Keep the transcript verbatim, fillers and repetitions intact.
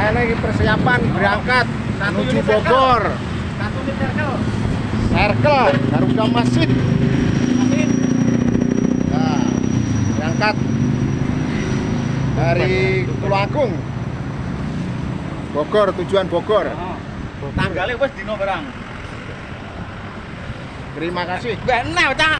Saya lagi persiapan berangkat menuju Bogor. Satu unit circle. Circle Garuda Masjid. Nah, berangkat dari Tulungagung. Bogor, tujuan Bogor. Tanggalnya wis dino barang. Terima kasih. Benar, Cak.